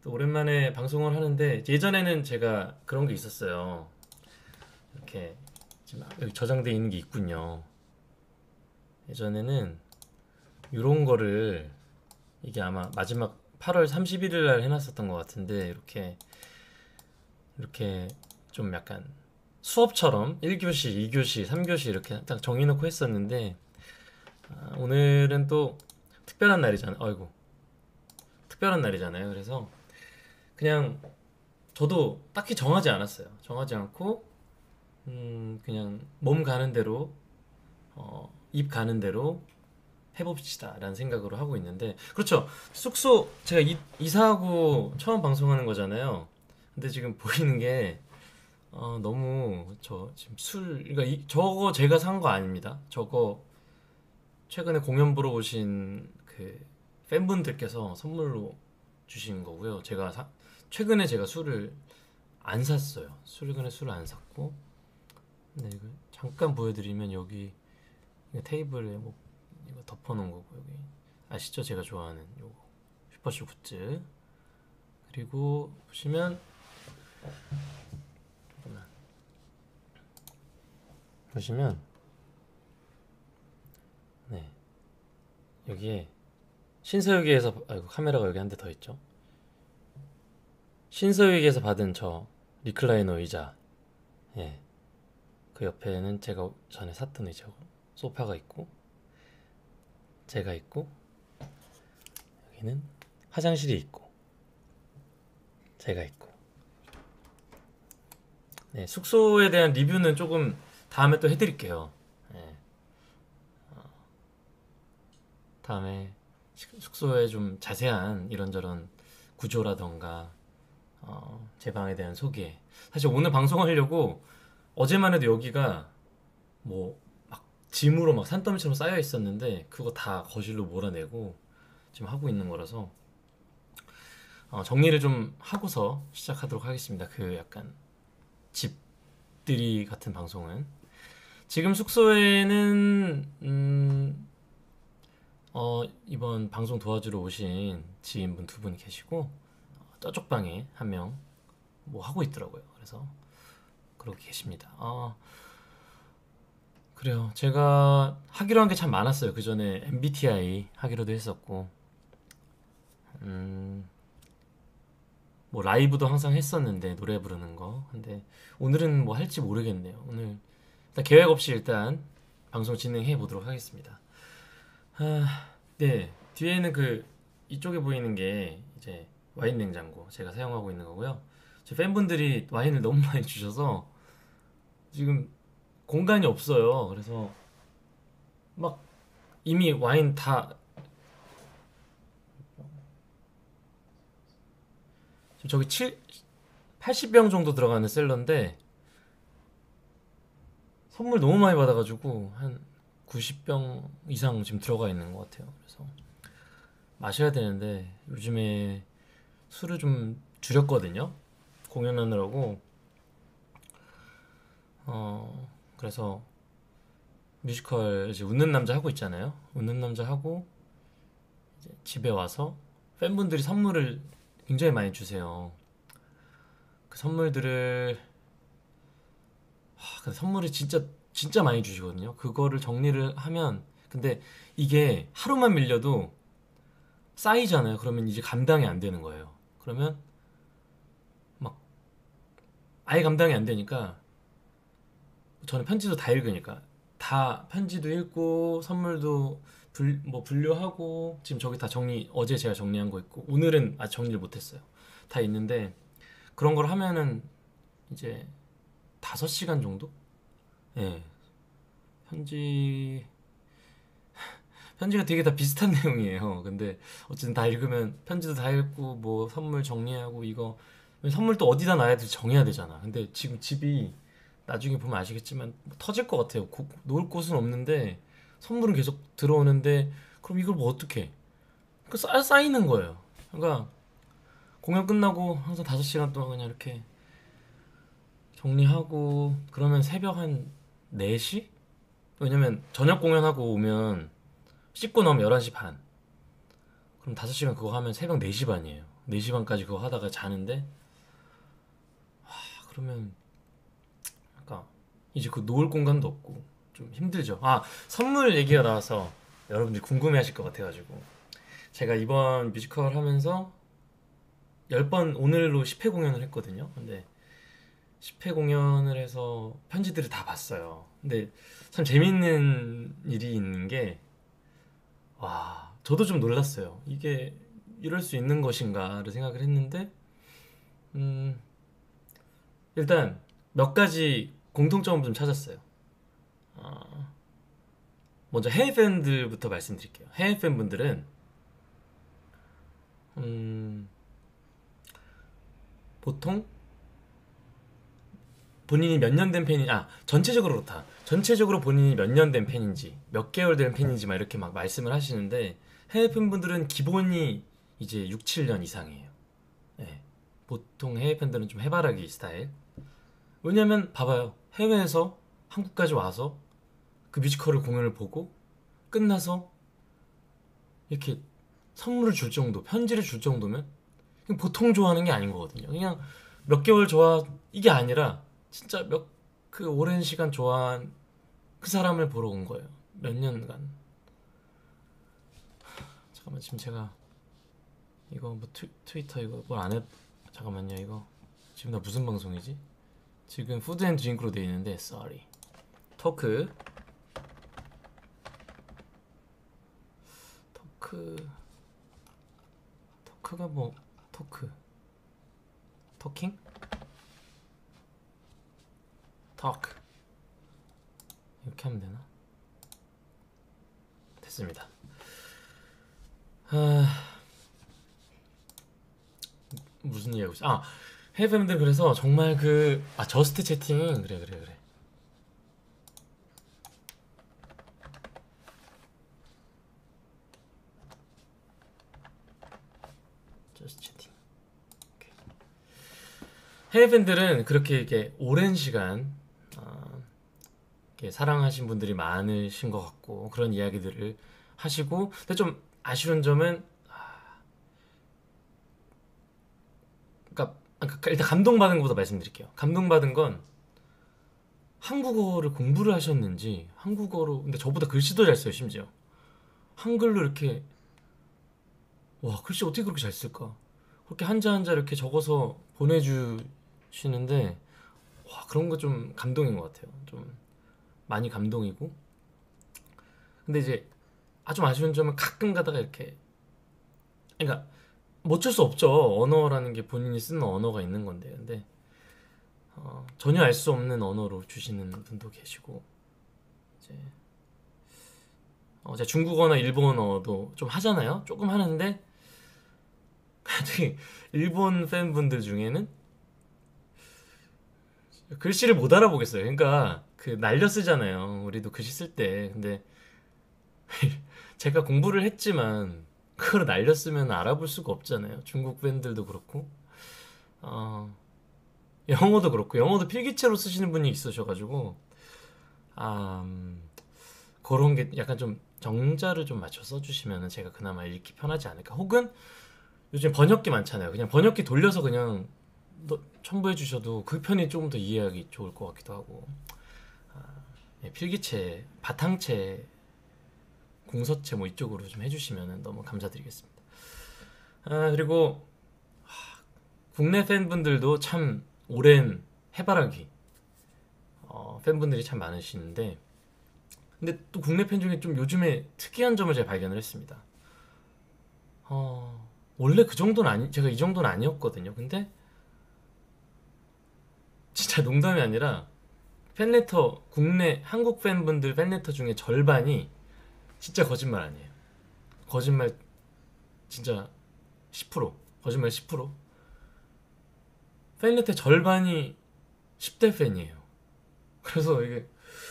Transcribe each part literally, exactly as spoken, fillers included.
또 오랜만에 방송을 하는데 예전에는 제가 그런 게 있었어요. 이렇게 지금 여기 저장돼 있는 게 있군요. 예전에는 이런 거를 이게 아마 마지막 팔월 삼십일 일 날 해놨었던 것 같은데 이렇게 이렇게 좀 약간 수업처럼 일 교시, 이 교시, 삼 교시 이렇게 딱 정해놓고 했었는데 아, 오늘은 또 특별한 날이잖아요. 아이고 특별한 날이잖아요. 그래서 그냥 저도 딱히 정하지 않았어요. 정하지 않고 음 그냥 몸 가는 대로 어, 입 가는 대로 해봅시다 라는 생각으로 하고 있는데 그렇죠. 숙소 제가 이, 이사하고 처음 방송하는 거잖아요. 근데 지금 보이는 게 어, 너무 저 지금 술 그러니까 이, 저거 제가 산 거 아닙니다. 저거 최근에 공연 보러 오신 그 팬분들께서 선물로 주신 거고요. 제가 사, 최근에 제가 술을 안 샀어요. 최근에 술을 안 샀고 네, 이거 잠깐 보여드리면 여기 테이블에 뭐 이거 덮어놓은 거고 여기 아시죠? 제가 좋아하는 요거 슈퍼쇼 굿즈 그리고 보시면 보시면 네 여기에 신서유기에서 아이고 카메라가 여기 한 대 더 있죠. 신서유기에서 받은 저 리클라이너 의자 예, 그 옆에는 제가 전에 샀던 의자고 소파가 있고 제가 있고 여기는 화장실이 있고 제가 있고 네, 숙소에 대한 리뷰는 조금 다음에 또 해드릴게요. 네, 다음에 숙소에 좀 자세한 이런저런 구조라던가 어, 제 방에 대한 소개. 사실 오늘 방송하려고 어제만 해도 여기가 뭐 막 짐으로 막 산더미처럼 쌓여 있었는데 그거 다 거실로 몰아내고 지금 하고 있는 거라서 어, 정리를 좀 하고서 시작하도록 하겠습니다. 그 약간 집들이 같은 방송은 지금 숙소에는 음, 어, 이번 방송 도와주러 오신 지인분 두 분 계시고 어, 저쪽 방에 한 명 뭐 하고 있더라고요. 그래서 그러고 계십니다. 아, 그래요. 제가 하기로 한 게 참 많았어요. 그 전에 엠비티아이 하기로도 했었고, 음, 뭐 라이브도 항상 했었는데 노래 부르는 거. 근데 오늘은 뭐 할지 모르겠네요. 오늘 일단 계획 없이 일단 방송 진행해 보도록 하겠습니다. 아, 네. 뒤에는 그 이쪽에 보이는 게 이제 와인 냉장고 제가 사용하고 있는 거고요. 제 팬분들이 와인을 너무 많이 주셔서 지금 공간이 없어요. 그래서 막 이미 와인 다 지금 저기 칠 팔십 병 정도 들어가는 셀러인데 선물 너무 많이 받아가지고 한 구십 병 이상 지금 들어가 있는 것 같아요. 그래서 마셔야 되는데 요즘에 술을 좀 줄였거든요. 공연하느라고. 어, 그래서 뮤지컬 이제 웃는 남자 하고 있잖아요. 웃는 남자 하고 이제 집에 와서 팬분들이 선물을 굉장히 많이 주세요. 그 선물들을 하, 근데 선물이 진짜 진짜 많이 주시거든요. 그거를 정리를 하면 근데 이게 하루만 밀려도 쌓이잖아요. 그러면 이제 감당이 안 되는 거예요. 그러면 막 아예 감당이 안 되니까 저는 편지도 다 읽으니까 다 편지도 읽고 선물도 불, 뭐 분류하고 지금 저기 다 정리 어제 제가 정리한 거 있고 오늘은 아직 정리를 못했어요. 다 있는데 그런 걸 하면은 이제 다섯 시간 정도? 예. 편지 편지가 되게 다 비슷한 내용이에요. 근데 어쨌든 다 읽으면 편지도 다 읽고 뭐 선물 정리하고 이거 선물 또 어디다 놔야 될지 정해야 되잖아. 근데 지금 집이 나중에 보면 아시겠지만 뭐 터질 것 같아요. 고- 놓을 곳은 없는데 선물은 계속 들어오는데 그럼 이걸 뭐 어떻게? 그 쌓, 쌓이는 거예요. 그러니까 공연 끝나고 항상 다섯 시간 동안 그냥 이렇게 정리하고 그러면 새벽 한 네 시? 왜냐면 저녁 공연하고 오면 씻고 나오면 열한 시 반. 그럼 다섯 시간 그거 하면 새벽 네 시 반이에요. 네 시 반까지 그거 하다가 자는데, 와, 그러면 아까 이제 그 놓을 공간도 없고 좀 힘들죠. 아, 선물 얘기가 나와서 여러분들이 궁금해하실 것 같아가지고, 제가 이번 뮤지컬 하면서 열 번 오늘로 십 회 공연을 했거든요. 근데 십 회 공연을 해서 편지들을 다 봤어요. 근데 참 재밌는 일이 있는 게, 와, 저도 좀 놀랐어요. 이게 이럴 수 있는 것인가를 생각을 했는데, 음, 일단 몇 가지 공통점을 좀 찾았어요. 어, 먼저 해외 팬들부터 말씀드릴게요. 해외 팬분들은 음, 보통 본인이 몇 년 된 팬이, 아, 전체적으로 그렇다. 전체적으로 본인이 몇 년 된 팬인지, 몇 개월 된 팬인지 막 이렇게 막 말씀을 하시는데, 해외 팬분들은 기본이 이제 육, 칠 년 이상이에요. 네. 보통 해외 팬들은 좀 해바라기 스타일. 왜냐면 봐봐요. 해외에서 한국까지 와서 그 뮤지컬을 공연을 보고 끝나서 이렇게 선물을 줄 정도, 편지를 줄 정도면 그냥 보통 좋아하는 게 아닌 거거든요. 그냥 몇 개월 좋아, 이게 아니라 진짜 몇 그 오랜 시간 좋아한 그 사람을 보러 온 거예요. 몇 년간. 잠깐만, 지금 제가 이거 뭐 트, 트위터 이거 뭘 안 해? 잠깐만요. 이거 지금 나 무슨 방송이지? 지금 푸드 앤 드링크로 돼 있는데, sorry. 토크 토크 토크가 뭐, 토크 토킹? 토크 이렇게 하면 되나? 됐습니다. 아, 무슨 얘기하고 있어? 아, 해외 팬들, 그래서 정말 그, 아, 저스트 채팅, 그래 그래 그래 저스트 채팅. 오케이. 해외 팬들은 그렇게 이렇게 오랜 시간 어, 이렇게 사랑하신 분들이 많으신 것 같고, 그런 이야기들을 하시고, 근데 좀 아쉬운 점은, 그러니까 일단 감동받은 것부터 말씀드릴게요. 감동받은 건 한국어를 공부를 하셨는지, 한국어로, 근데 저보다 글씨도 잘 써요. 심지어 한글로 이렇게, 와, 글씨 어떻게 그렇게 잘 쓸까, 그렇게 한자 한자 이렇게 적어서 보내주시는데, 와, 그런 거 좀 감동인 것 같아요. 좀 많이 감동이고. 근데 이제 아, 좀 아쉬운 점은 가끔 가다가 이렇게, 그러니까 뭐 어쩔 수 없죠. 언어라는 게 본인이 쓰는 언어가 있는 건데, 근데 어, 전혀 알 수 없는 언어로 주시는 분도 계시고, 이제 어, 제가 중국어나 일본어도 좀 하잖아요. 조금 하는데, 특히 일본 팬분들 중에는 글씨를 못 알아보겠어요. 그러니까 그 날려 쓰잖아요. 우리도 글씨 쓸 때. 근데 제가 공부를 했지만 그걸 날려 쓰면 알아볼 수가 없잖아요. 중국 팬들도 그렇고, 어, 영어도 그렇고, 영어도 필기체로 쓰시는 분이 있으셔가지고, 아, 음, 그런 게 약간 좀 정자를 좀 맞춰 써주시면 제가 그나마 읽기 편하지 않을까. 혹은 요즘 번역기 많잖아요. 그냥 번역기 돌려서 그냥 첨부해 주셔도 그 편이 조금 더 이해하기 좋을 것 같기도 하고. 아, 예, 필기체, 바탕체, 공서체 뭐 이쪽으로 좀 해주시면 너무 감사드리겠습니다. 아, 그리고 하, 국내 팬분들도 참 오랜 해바라기 어, 팬분들이 참 많으시는데, 근데 또 국내 팬 중에 좀 요즘에 특이한 점을 제가 발견을 했습니다. 어, 원래 그 정도는 아니, 제가 이 정도는 아니었거든요. 근데 진짜 농담이 아니라 팬레터, 국내 한국 팬분들 팬레터 중에 절반이 진짜 거짓말 아니에요. 거짓말 진짜 십 퍼센트, 거짓말 십 퍼센트. 팬레터 절반이 십 대 팬이에요. 그래서 이게,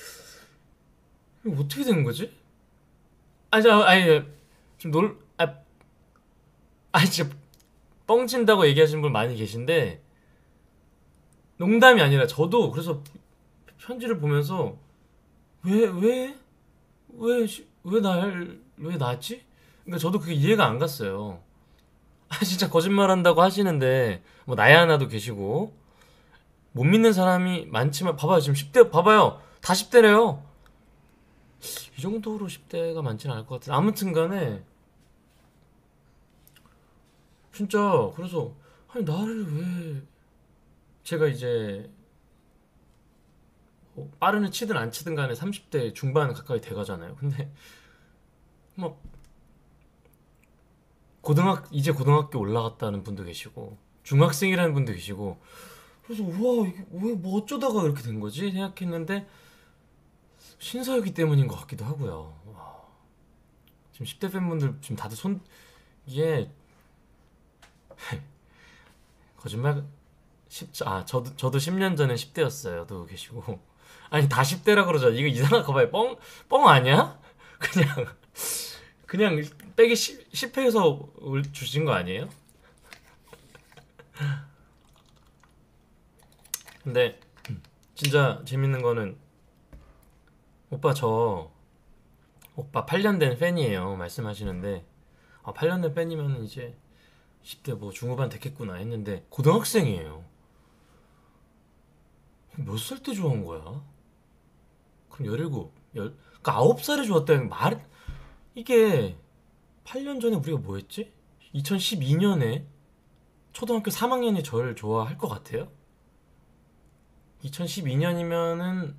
이게 어떻게 되는 거지? 아니, 저, 아니, 좀 놀, 아, 아니, 진짜 뻥친다고 얘기하시는 분 많이 계신데, 농담이 아니라 저도 그래서 편지를 보면서 왜, 왜, 왜, 왜 날, 왜 나지? 그러니까 저도 그게 이해가 안 갔어요. 아, 진짜 거짓말한다고 하시는데 뭐 나야 하나도 계시고 못 믿는 사람이 많지만 봐봐요. 지금 십 대 봐봐요. 다 십 대래요. 이 정도로 십 대가 많지는 않을 것 같아요. 아무튼 간에 진짜 그래서 아니 나를 왜 제가 이제 뭐 빠른을 치든 안 치든 간에 삼십 대 중반 가까이 돼 가잖아요. 근데 막 고등학 이제 고등학교 올라갔다는 분도 계시고 중학생이라는 분도 계시고 그래서 우와 이게 왜 뭐 어쩌다가 이렇게 된 거지 생각했는데 신서유기 때문인 것 같기도 하고요. 와, 지금 십 대 팬분들 지금 다들 손 이게 거짓말 십 아 저도 저도 십 년 전에 십 대였어요.도 계시고 아니 다 십 대라 그러죠. 이거 이상한 거 봐요. 뻥 뻥 아니야? 그냥 그냥 빼기 십 회에서 주신 거 아니에요? 근데 진짜 재밌는 거는 오빠 저 오빠 팔 년 된 팬이에요 말씀하시는데 아 팔 년 된 팬이면 이제 십 대 뭐 중후반 됐겠구나 했는데 고등학생이에요. 몇 살 때 좋아한 거야? 그럼 열일곱, 열, 그러니까 아홉 살에 좋았다는 말 이게 팔 년 전에 우리가 뭐 했지? 이천십이 년에 초등학교 삼 학년이 저를 좋아할 것 같아요? 이천십이 년이면은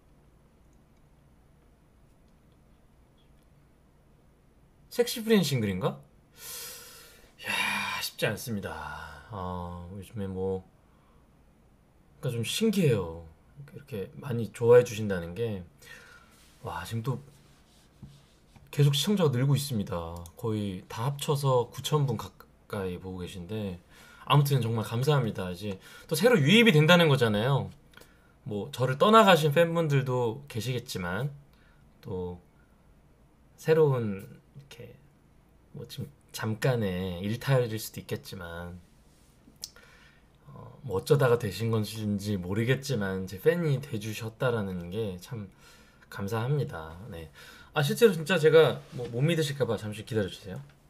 섹시 프렌 싱글인가? 야 쉽지 않습니다. 아 요즘에 뭐 그러니까 좀 신기해요. 이렇게 많이 좋아해 주신다는 게 와 지금 또 계속 시청자가 늘고 있습니다. 거의 다 합쳐서 구천 분 가까이 보고 계신데 아무튼 정말 감사합니다. 이제 또 새로 유입이 된다는 거잖아요. 뭐 저를 떠나가신 팬분들도 계시겠지만 또 새로운 이렇게 뭐 지금 잠깐의 일탈일 수도 있겠지만 어, 뭐 어쩌다가 되신 건지 모르겠지만 제 팬이 돼주셨다라는 게 참 감사합니다. 네. 아 실제로 진짜 제가 뭐 못 믿으실까봐 잠시 기다려 주세요.